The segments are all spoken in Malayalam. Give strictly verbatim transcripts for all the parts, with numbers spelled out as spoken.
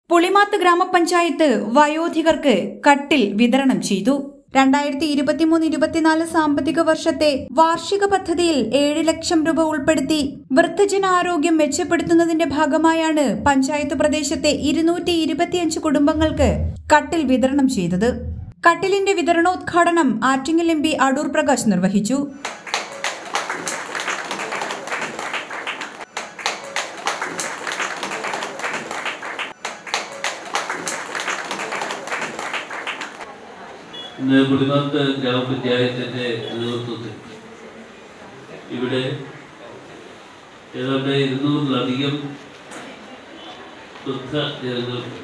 പുളിമാത്ത് ഗ്രാമപഞ്ചായത്ത് വയോധികർക്ക് കട്ടിൽ വിതരണം ചെയ്തു. രണ്ടായിരത്തി ഇരുപത്തിമൂന്ന് ഇരുപത്തിനാല് സാമ്പത്തിക വർഷത്തെ വാർഷിക പദ്ധതിയിൽ ഏഴ് ലക്ഷം രൂപ ഉൾപ്പെടുത്തി വൃദ്ധജനാരോഗ്യം മെച്ചപ്പെടുത്തുന്നതിന്റെ ഭാഗമായാണ് പഞ്ചായത്ത് പ്രദേശത്തെ ഇരുന്നൂറ്റി ഇരുപത്തിയഞ്ച് കുടുംബങ്ങൾക്ക് കട്ടിൽ വിതരണം ചെയ്തത്. കട്ടിലിന്റെ വിതരണോദ്ഘാടനം ആറ്റിങ്ങൽ എം പി അടൂർ പ്രകാശ് നിർവഹിച്ചു. ഇന്ന് പുളിമാത്ത് ഗ്രാമപഞ്ചായത്തിന്റെ നേതൃത്വത്തിൽ ഇവിടെ ഏതാണ്ട് ഇരുന്നൂറിലധികം വൃദ്ധ ജനങ്ങൾക്ക്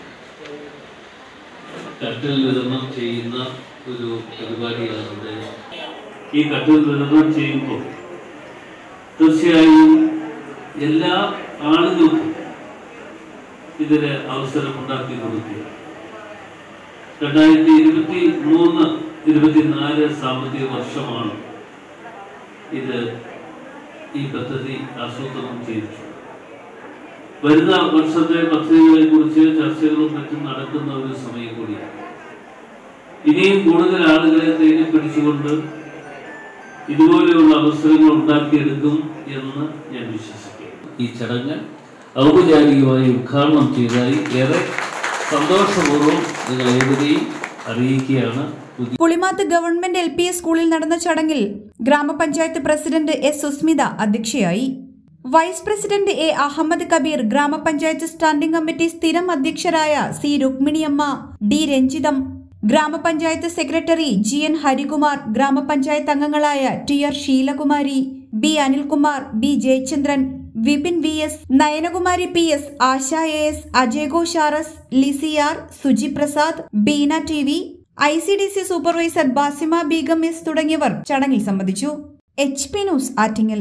കട്ടിൽ വിതരണം ചെയ്യുന്ന ഒരു പരിപാടിയാണ് ഇവിടെ. ഈ കട്ടിൽ വിതരണം ചെയ്യുമ്പോൾ തീർച്ചയായും എല്ലാ ആളുകൾക്കും ഇതിന് അവസരം ഉണ്ടാക്കി കൊടുക്കുക. രണ്ടായിരത്തി ഇരുപത്തി മൂന്ന് ഇരുപത്തിനാല് സാമ്പത്തിക വർഷമാണ് ഇത് ഈ പദ്ധതി ആസൂത്രണം ചെയ്തിട്ടുള്ളത്. വരുന്ന വർഷത്തെ പദ്ധതികളെ കുറിച്ച് ചർച്ചകളും മറ്റും നടക്കുന്ന ഒരു സമയം കൂടിയാണ്. ഇനിയും കൂടുതൽ ആളുകളെ തേടി പിടിച്ചുകൊണ്ട് ഇതുപോലെയുള്ള അവസരങ്ങൾ ഉണ്ടാക്കിയെടുക്കും എന്ന് ഞാൻ വിശ്വസിക്കുന്നു. ഈ ചടങ്ങ് ഔപചാരികമായി ഉദ്ഘാടനം ചെയ്തതായി ഏറെ സന്തോഷപൂർവ്വം നിങ്ങൾ ഏവരെയും അറിയിക്കുകയാണ്. Pulimath government L P S സ്കൂളിൽ നടന്ന ചടങ്ങിൽ ഗ്രാമപഞ്ചായത്ത് പ്രസിഡന്റ് എസ് സുസ്മിത അധ്യക്ഷയായി. Vice president A Ahammed Kabeer, ഗ്രാമപഞ്ചായത്ത് സ്റ്റാൻഡിംഗ് കമ്മിറ്റി സ്ഥിരം അധ്യക്ഷരായ സി രുക്മിണിയമ്മ, ഡി രഞ്ജിതം, ഗ്രാമപഞ്ചായത്ത് സെക്രട്ടറി ജി എൻ ഹരികുമാർ, ഗ്രാമപഞ്ചായത്ത് അംഗങ്ങളായ T R Sheelakumari, B Anilkumar, B Jayachandran, Vipin V S, Nayanakumari P S, Asha A S, അജയഗോ ഷാറസ്, Lissy R, Suji Prasad, Beena T V, I C D C supervisor Basima Beegum S തുടങ്ങിയവർ ചടങ്ങിൽ സംബന്ധിച്ചു. H P news Attingal.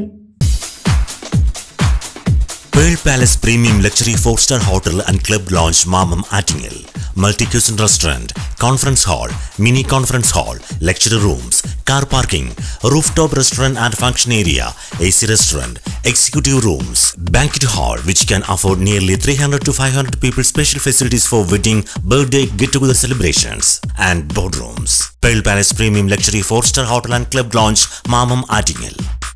Pearl Palace Premium Luxury four star Hotel and Club Lounge Mamam Attingel. Multi-cuisine restaurant, conference hall, mini conference hall, lecture rooms, car parking, rooftop restaurant and function area, A C restaurant, executive rooms, banquet hall which can afford nearly three hundred to five hundred people, special facilities for wedding, birthday, get-together celebrations and boardrooms. Pearl Palace Premium Luxury four star Hotel and Club Lounge Mamam Attingel.